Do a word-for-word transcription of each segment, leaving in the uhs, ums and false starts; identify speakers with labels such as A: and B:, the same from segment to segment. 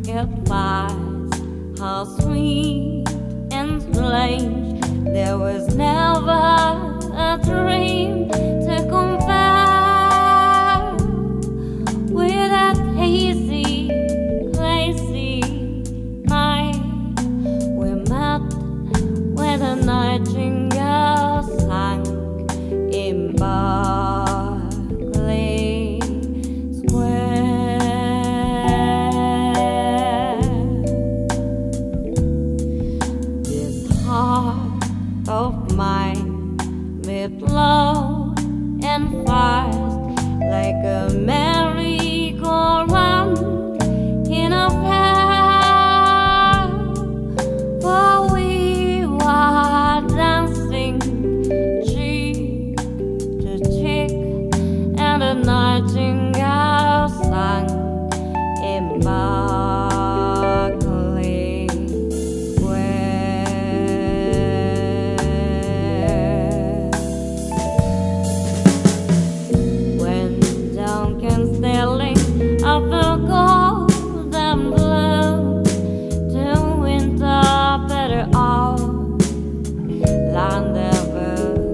A: advice, how sweet and strange. There was never a dream to compare with that hazy, lazy night. We met when a nightingale sang in Berkley Square. This heart of mine made low and fast like a merry-go-round in a fair, for we were dancing cheek to cheek, and the nightingale sang in Berkley Square. When dawn came stealing up the golden blue to winter better all rendezvous,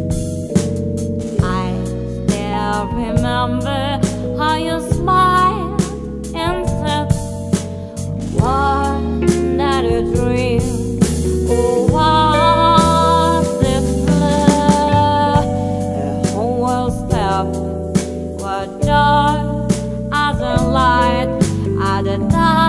A: I still remember how you smiled and said, "Wasn't that a dream? Oh, was this blue?" The whole world stopped, was dark as a light at the time.